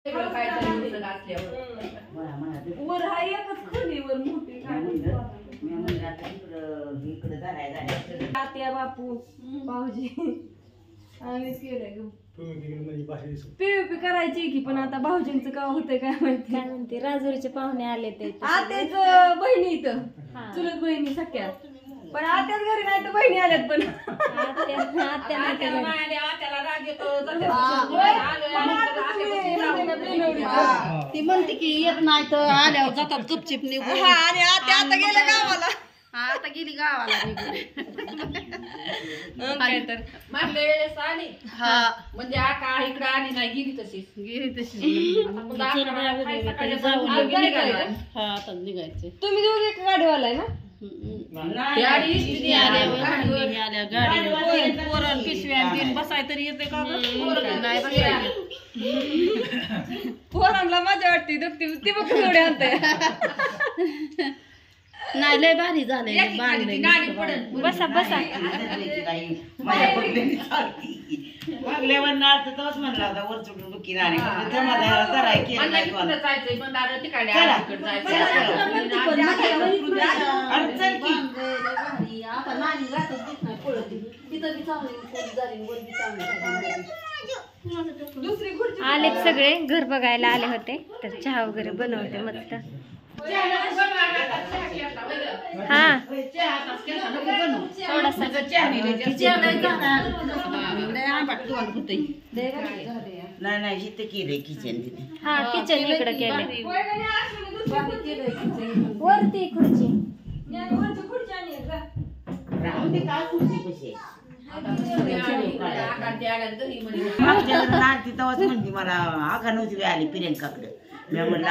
वर हा एकच खोलीवर मोठी तात्या बापू भाऊजी आम्हीच केलंय ग पीव्हीपी करायची की पण आता भाऊजींचं का होतंय काय माहिती. काय म्हणते राजुरीचे पाहुणे आले ते आत्याच बहिणी इथं चुलत बहिणी सख्या पण आत्याच घरी नाही तर बहिणी आल्यात पण ती म्हणते की येत नाही तर आल्यावर जातात गपचिप निघून आणि आत्या आता गेल्या गावाला आता गेली गावाला काय तर मागल्या वेळेस आली हा म्हणजे आका इकडे आली नाही गेली तशीच गेली तशी हा आता निघायचे तुम्ही दोघे एका गाडीवाला आहे ना पोरण पिशव्या बसाय तरी येते का पोरांना मजा वाटते ती बघ एवढे आणते नाही लय भारी झालंय बसा बसा मागल्यावर नाच तोच म्हणला होता वर चुटून बुकी नाणी आलेत सगळे घर बघायला आले होते तर चहा वगैरे बनवते मस्त. हा थोडासा नाही इथे केलंय किचन तिथे हा किचन इकडे केले वरती खुर्ची राहून दे काय खुर्ची कशी नाती तेव्हाच म्हणते मला आगा नव्हती आली प्रियंकाकडे मी म्हणलं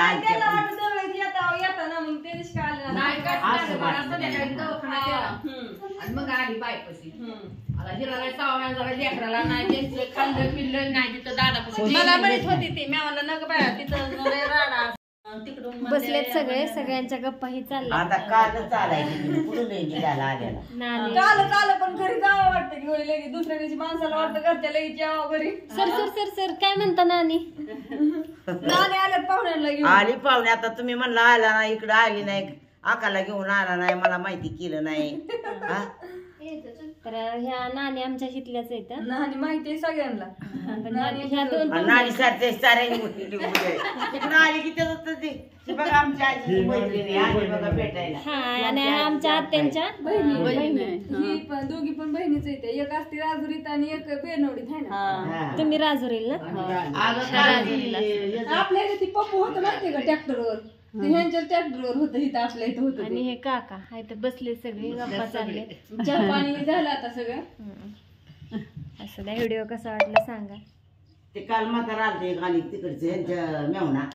मग आली बायपाशी हिराला सावळ्या जरा लेकराला नाही खाल्लं पिल्लं नाही तिथं दादा मला म्हणत होती ती मी म्हणलं नका बाया तिथं राहणार बसलेत सगळे सगळ्यांच्या गप्पाही चालल्या आता कालच आलाय पुढे निघाला आल्याला काल पण घरी जावं वाटतं की होईल लगेच दुसऱ्या दिवशी माणसाला वाटतं घरच्या लगेच यावं घरी सर सर सर सर काय म्हणता नानी नाणे आल्यात पाहुण्यांना घेऊन आली पाहुणे आता तुम्ही म्हणला आला नाही इकडे आली नाही आकाला घेऊन आला नाही मला माहिती केलं नाही तर ह्या नानी आमच्या शिकल्याच आहेत नाणी माहिती आहे सगळ्यांना ह्या दोन नाणी सारखे सारे आली की बघा आमच्या आजी मैत्रिणी आली बघा भेटायला हा आणि आमच्या आत्यांच्या ही पण दोघी पण बहिणीच येते एक असते राजुरीत आणि एक बेनवडीत आहे ना तुम्ही राजुरीला आपल्या इथे ती पप्पू होतं माहितीये का ट्रॅक्टरवर ह्यांच्या ट्रॅक्टरवर होतं इथं आपल्या इथं होतं आणि हे काका आहे तर बसले सगळे गप्पा चालले चहा पाणी झालं आता सगळं असं व्हिडिओ कसा वाटला सांगा. ते काल म्हातारा आलते गाली तिकडचे यांच्या मेवना